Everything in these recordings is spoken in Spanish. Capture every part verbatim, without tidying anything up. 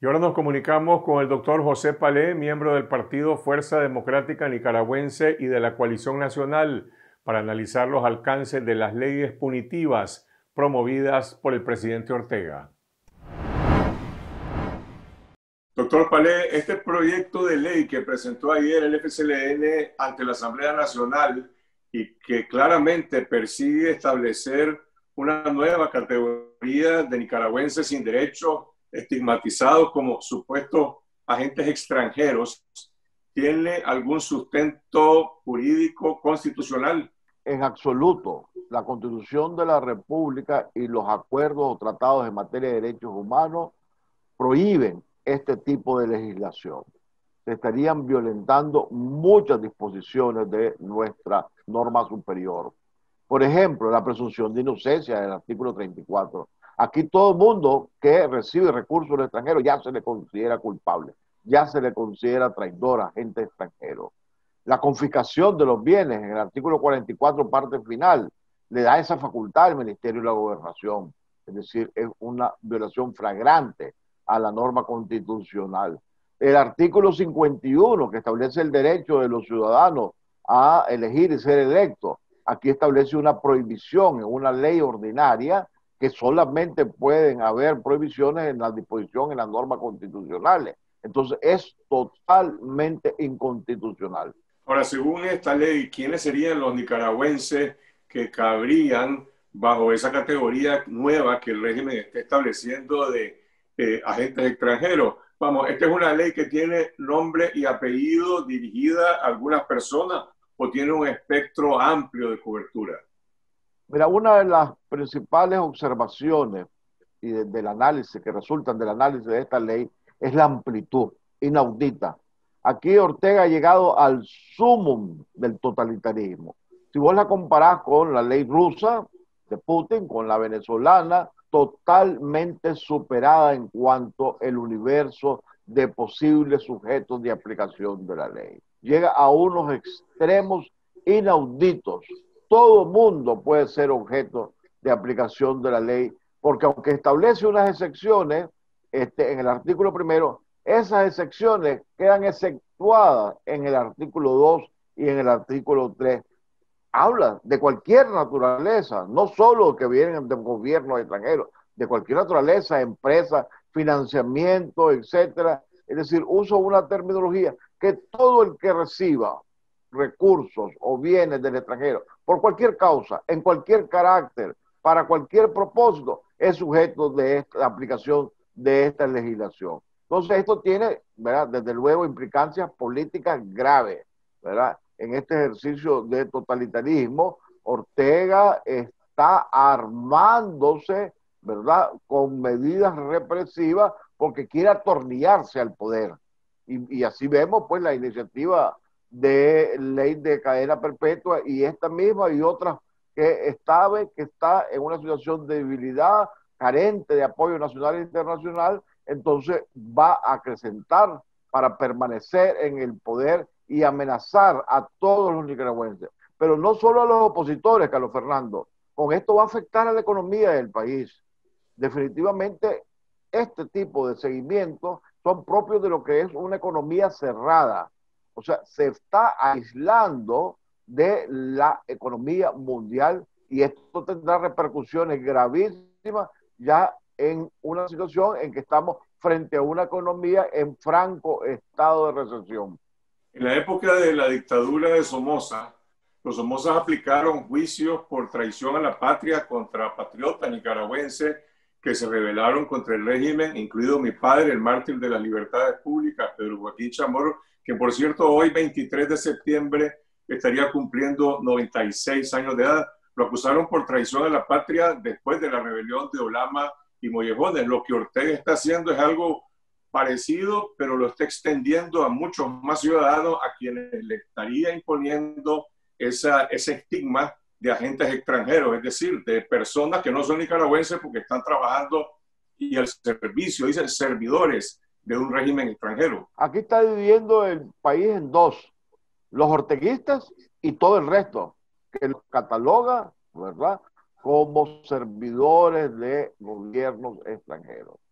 Y ahora nos comunicamos con el doctor José Palé, miembro del Partido Fuerza Democrática Nicaragüense y de la Coalición Nacional, para analizar los alcances de las leyes punitivas promovidas por el presidente Ortega. Doctor Palé, este proyecto de ley que presentó ayer el F C L N ante la Asamblea Nacional y que claramente persigue establecer una nueva categoría de nicaragüenses sin derechos estigmatizados como supuestos agentes extranjeros, ¿tiene algún sustento jurídico constitucional? En absoluto. La Constitución de la República y los acuerdos o tratados en materia de derechos humanos prohíben este tipo de legislación. Se estarían violentando muchas disposiciones de nuestra norma superior. Por ejemplo, la presunción de inocencia del artículo treinta y cuatro. Aquí todo el mundo que recibe recursos del extranjero ya se le considera culpable, ya se le considera traidor, agente extranjero. La confiscación de los bienes en el artículo cuarenta y cuatro, parte final, le da esa facultad al Ministerio de la Gobernación. Es decir, es una violación flagrante a la norma constitucional. El artículo cincuenta y uno, que establece el derecho de los ciudadanos a elegir y ser electos, aquí establece una prohibición en una ley ordinaria que solamente pueden haber prohibiciones en la disposición, en las normas constitucionales. Entonces es totalmente inconstitucional. Ahora, según esta ley, ¿quiénes serían los nicaragüenses que cabrían bajo esa categoría nueva que el régimen está estableciendo de eh, agentes extranjeros? Vamos, esta es una ley que tiene nombre y apellido dirigida a algunas personas o tiene un espectro amplio de cobertura. Mira, una de las principales observaciones y de, del análisis que resultan del análisis de esta ley es la amplitud inaudita. Aquí Ortega ha llegado al sumum del totalitarismo. Si vos la comparás con la ley rusa de Putin, con la venezolana, totalmente superada en cuanto al universo de posibles sujetos de aplicación de la ley. Llega a unos extremos inauditos. Todo mundo puede ser objeto de aplicación de la ley, porque aunque establece unas excepciones, este, en el artículo primero, esas excepciones quedan exceptuadas en el artículo dos y en el artículo tres. Habla de cualquier naturaleza, no solo que vienen de gobiernos extranjeros, de cualquier naturaleza, empresas, financiamiento, etcétera. Es decir, uso una terminología que todo el que reciba recursos o bienes del extranjero, por cualquier causa, en cualquier carácter, para cualquier propósito, es sujeto de esta aplicación de esta legislación. Entonces, esto tiene, ¿verdad?, desde luego, implicancias políticas graves, ¿verdad? En este ejercicio de totalitarismo, Ortega está armándose, ¿verdad?, con medidas represivas porque quiere atornillarse al poder. Y, y así vemos, pues, la iniciativa de ley de cadena perpetua y esta misma y otras que sabe que está en una situación de debilidad, carente de apoyo nacional e internacional, entonces va a acrecentar para permanecer en el poder y amenazar a todos los nicaragüenses. Pero no solo a los opositores, Carlos Fernando, con esto va a afectar a la economía del país. Definitivamente este tipo de seguimientos son propios de lo que es una economía cerrada. O sea, se está aislando de la economía mundial y esto tendrá repercusiones gravísimas ya en una situación en que estamos frente a una economía en franco estado de recesión. En la época de la dictadura de Somoza, los Somozas aplicaron juicios por traición a la patria contra patriotas nicaragüenses que se rebelaron contra el régimen, incluido mi padre, el mártir de las libertades públicas, Pedro Joaquín Chamorro, que por cierto hoy, veintitrés de septiembre, estaría cumpliendo noventa y seis años de edad. Lo acusaron por traición a la patria después de la rebelión de Olama y Mollejones. Lo que Ortega está haciendo es algo parecido, pero lo está extendiendo a muchos más ciudadanos a quienes le estaría imponiendo esa, ese estigma de agentes extranjeros, es decir, de personas que no son nicaragüenses porque están trabajando y al servicio, dicen servidores de un régimen extranjero. Aquí está dividiendo el país en dos, los orteguistas y todo el resto, que los cataloga, ¿verdad?, como servidores de gobiernos extranjeros.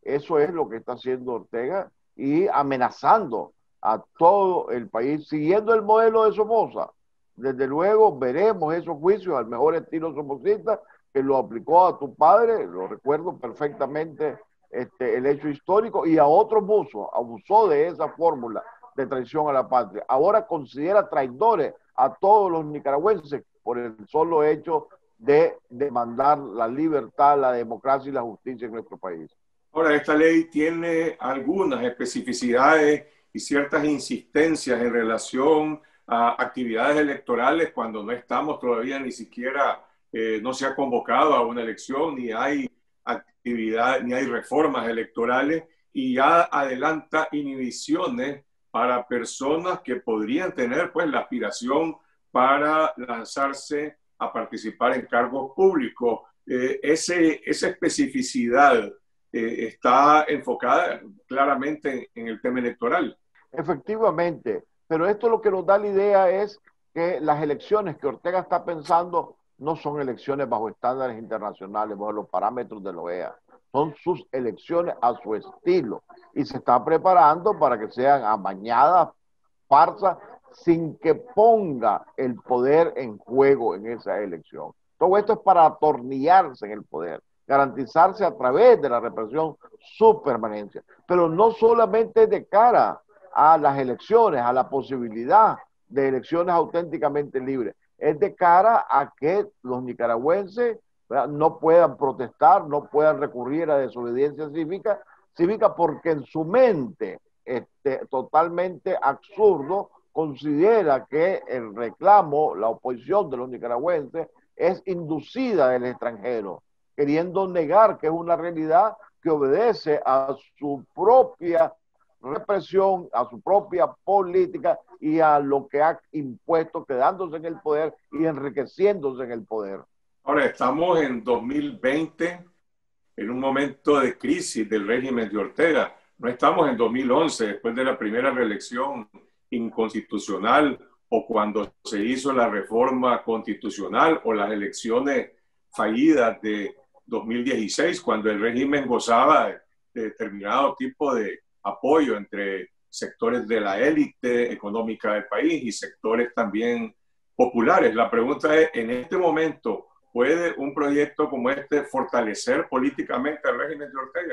Eso es lo que está haciendo Ortega y amenazando a todo el país, siguiendo el modelo de Somoza. Desde luego veremos esos juicios al mejor estilo somocista que lo aplicó a tu padre, lo recuerdo perfectamente este, el hecho histórico, y a otros abusó, abusó de esa fórmula de traición a la patria. Ahora considera traidores a todos los nicaragüenses por el solo hecho de demandar la libertad, la democracia y la justicia en nuestro país. Ahora, esta ley tiene algunas especificidades y ciertas insistencias en relación a actividades electorales cuando no estamos todavía ni siquiera, eh, no se ha convocado a una elección, ni hay actividad, ni hay reformas electorales, y ya adelanta inhibiciones para personas que podrían tener pues la aspiración para lanzarse a participar en cargos públicos. Eh, ese, esa especificidad eh, está enfocada claramente en, en el tema electoral. Efectivamente, pero esto lo que nos da la idea es que las elecciones que Ortega está pensando no son elecciones bajo estándares internacionales, bajo los parámetros de la O E A. Son sus elecciones a su estilo y se está preparando para que sean amañadas, farsas, sin que ponga el poder en juego en esa elección. Todo esto es para atornillarse en el poder, garantizarse a través de la represión su permanencia, pero no solamente de cara a las elecciones, a la posibilidad de elecciones auténticamente libres, es de cara a que los nicaragüenses, ¿verdad?, no puedan protestar, no puedan recurrir a desobediencia cívica, cívica porque en su mente este, totalmente absurdo considera que el reclamo, la oposición de los nicaragüenses es inducida del extranjero, queriendo negar que es una realidad que obedece a su propia represión, a su propia política y a lo que ha impuesto quedándose en el poder y enriqueciéndose en el poder. Ahora estamos en dos mil veinte, en un momento de crisis del régimen de Ortega. No estamos en dos mil once, después de la primera reelección inconstitucional, o cuando se hizo la reforma constitucional, o las elecciones fallidas de dos mil dieciséis, cuando el régimen gozaba de determinado tipo de apoyo entre sectores de la élite económica del país y sectores también populares. La pregunta es, en este momento, ¿puede un proyecto como este fortalecer políticamente al régimen de Ortega?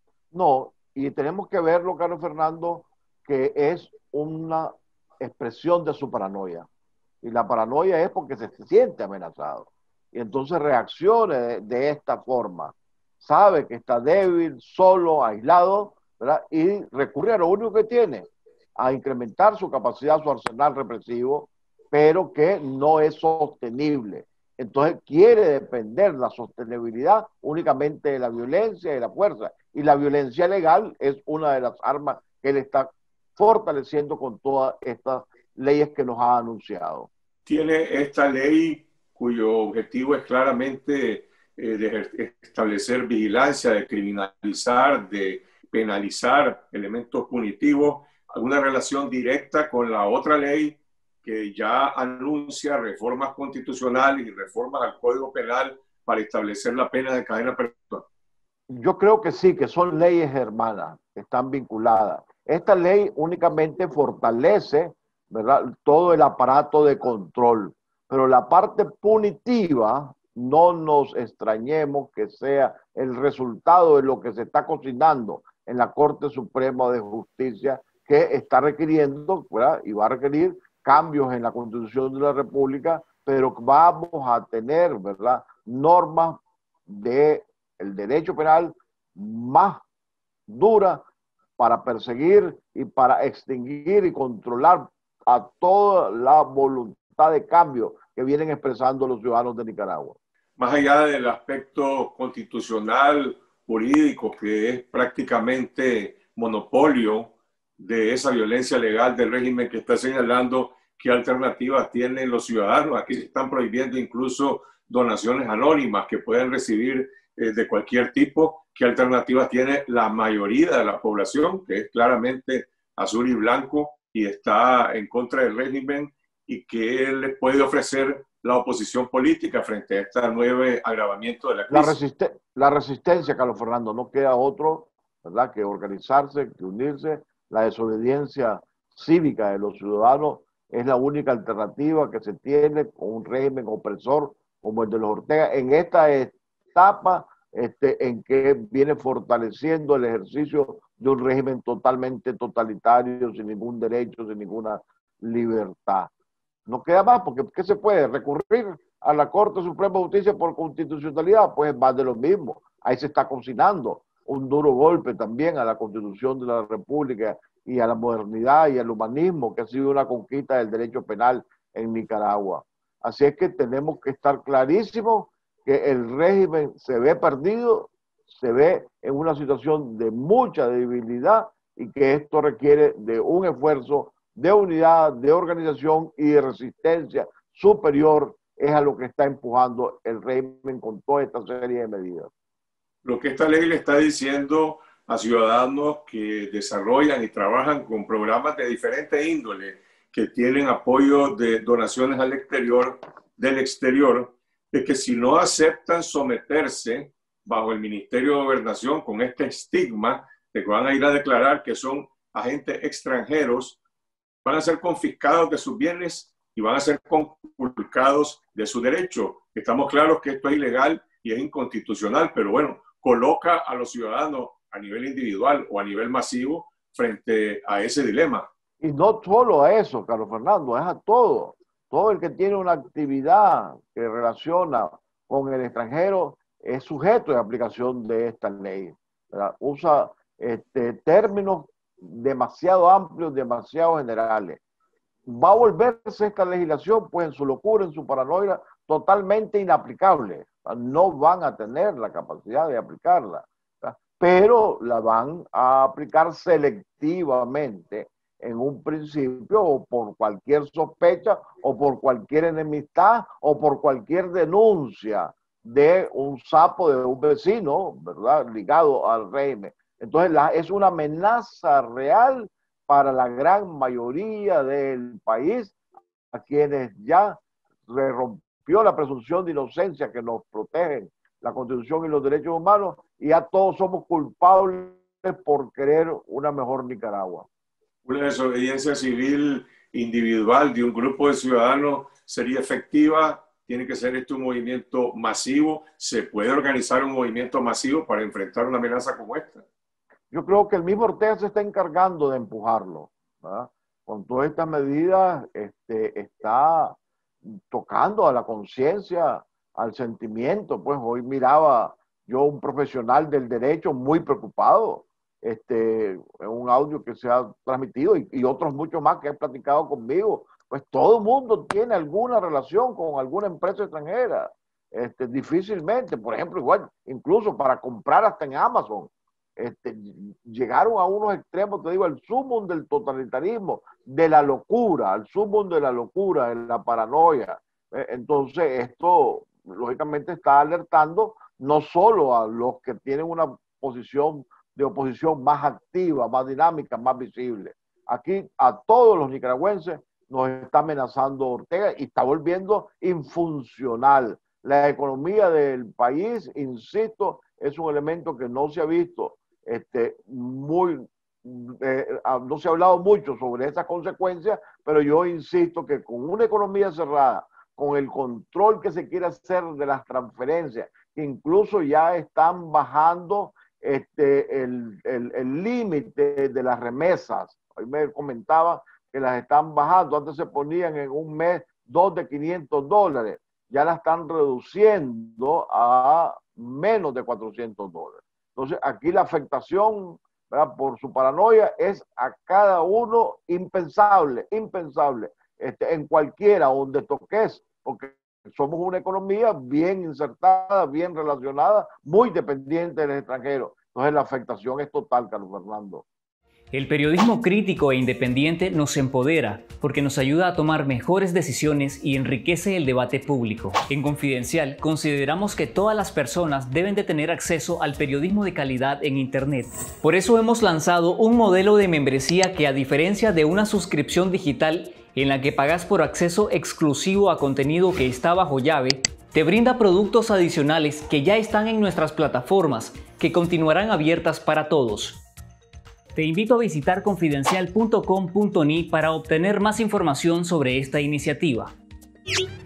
No, y tenemos que verlo, Carlos Fernando, que es una expresión de su paranoia. Y la paranoia es porque se siente amenazado. Y entonces reacciona de, de esta forma. Sabe que está débil, solo, aislado, ¿verdad? Y recurre a lo único que tiene, a incrementar su capacidad, su arsenal represivo, pero que no es sostenible. Entonces quiere depender la sostenibilidad únicamente de la violencia y de la fuerza. Y la violencia legal es una de las armas que él está fortaleciendo con todas estas leyes que nos ha anunciado. Tiene esta ley cuyo objetivo es claramente eh, de establecer vigilancia, de criminalizar, de penalizar elementos punitivos, alguna relación directa con la otra ley que ya anuncia reformas constitucionales y reformas al Código Penal para establecer la pena de cadena perpetua. Yo creo que sí, que son leyes hermanas, que están vinculadas. Esta ley únicamente fortalece, ¿verdad?, todo el aparato de control, pero la parte punitiva, no nos extrañemos que sea el resultado de lo que se está cocinando en la Corte Suprema de Justicia, que está requiriendo, ¿verdad?, y va a requerir cambios en la Constitución de la República, pero vamos a tener, ¿verdad?, normas del derecho penal más duras para perseguir y para extinguir y controlar a toda la voluntad de cambio que vienen expresando los ciudadanos de Nicaragua. Más allá del aspecto constitucional, jurídico, que es prácticamente monopolio de esa violencia legal del régimen que está señalando, ¿qué alternativas tienen los ciudadanos? Aquí se están prohibiendo incluso donaciones anónimas que pueden recibir eh, de cualquier tipo. ¿Qué alternativas tiene la mayoría de la población, que es claramente azul y blanco y está en contra del régimen, y qué les puede ofrecer la oposición política frente a este nuevo agravamiento de la crisis? La, resiste la resistencia, Carlos Fernando, no queda otro ¿verdad? Que organizarse, que unirse. La desobediencia cívica de los ciudadanos es la única alternativa que se tiene con un régimen opresor como el de los Ortega en esta etapa este, en que viene fortaleciendo el ejercicio de un régimen totalmente totalitario, sin ningún derecho, sin ninguna libertad. No queda más, porque ¿qué se puede? ¿Recurrir a la Corte Suprema de Justicia por constitucionalidad? Pues más de lo mismo. Ahí se está cocinando un duro golpe también a la Constitución de la República y a la modernidad y al humanismo, que ha sido una conquista del derecho penal en Nicaragua. Así es que tenemos que estar clarísimos que el régimen se ve perdido, se ve en una situación de mucha debilidad y que esto requiere de un esfuerzo de unidad, de organización y de resistencia superior, es a lo que está empujando el régimen con toda esta serie de medidas. Lo que esta ley le está diciendo a ciudadanos que desarrollan y trabajan con programas de diferentes índoles, que tienen apoyo de donaciones al exterior, del exterior, es que si no aceptan someterse bajo el Ministerio de Gobernación con este estigma de que van a ir a declarar que son agentes extranjeros, van a ser confiscados de sus bienes y van a ser conculcados de su derecho. Estamos claros que esto es ilegal y es inconstitucional, pero bueno, coloca a los ciudadanos a nivel individual o a nivel masivo frente a ese dilema. Y no solo a eso, Carlos Fernando, es a todo. Todo el que tiene una actividad que relaciona con el extranjero es sujeto de aplicación de esta ley, ¿verdad? Usa este, términos demasiado amplios, demasiado generales. Va a volverse esta legislación, pues en su locura, en su paranoia, totalmente inaplicable. No van a tener la capacidad de aplicarla, ¿verdad? Pero la van a aplicar selectivamente en un principio, o por cualquier sospecha, o por cualquier enemistad, o por cualquier denuncia de un sapo de un vecino, ¿verdad?, ligado al régimen. Entonces la, es una amenaza real para la gran mayoría del país, a quienes ya se rompió la presunción de inocencia que nos protegen la Constitución y los derechos humanos, y ya todos somos culpables por querer una mejor Nicaragua. Una desobediencia civil individual de un grupo de ciudadanos sería efectiva. Tiene que ser esto un movimiento masivo. ¿Se puede organizar un movimiento masivo para enfrentar una amenaza como esta? Yo creo que el mismo Ortega se está encargando de empujarlo, ¿verdad? Con todas estas medidas este, está tocando a la conciencia, al sentimiento. Pues hoy miraba yo un profesional del derecho muy preocupado, este, un audio que se ha transmitido y, y otros muchos más que han platicado conmigo. Pues todo el mundo tiene alguna relación con alguna empresa extranjera. Este, difícilmente, por ejemplo, igual, incluso para comprar hasta en Amazon, este, llegaron a unos extremos, te digo, el sumum del totalitarismo, de la locura, al sumum de la locura, de la paranoia. Entonces, esto lógicamente está alertando no solo a los que tienen una posición de oposición más activa, más dinámica, más visible. Aquí a todos los nicaragüenses nos está amenazando Ortega y está volviendo infuncional. La economía del país, insisto, es un elemento que no se ha visto este, muy, eh, no se ha hablado mucho sobre esas consecuencias, pero yo insisto que con una economía cerrada, con el control que se quiere hacer de las transferencias, que incluso ya están bajando este, el límite de las remesas. Hoy me comentaba que las están bajando. Antes se ponían en un mes dos de quinientos dólares. Ya la están reduciendo a menos de cuatrocientos dólares. Entonces, aquí la afectación, ¿verdad?, por su paranoia es a cada uno impensable, impensable, este, en cualquiera donde toques, porque somos una economía bien insertada, bien relacionada, muy dependiente del extranjero. Entonces, la afectación es total, Carlos Fernando. El periodismo crítico e independiente nos empodera porque nos ayuda a tomar mejores decisiones y enriquece el debate público. En Confidencial consideramos que todas las personas deben de tener acceso al periodismo de calidad en Internet. Por eso hemos lanzado un modelo de membresía que, a diferencia de una suscripción digital en la que pagas por acceso exclusivo a contenido que está bajo llave, te brinda productos adicionales que ya están en nuestras plataformas, que continuarán abiertas para todos. Te invito a visitar confidencial punto com punto ni para obtener más información sobre esta iniciativa.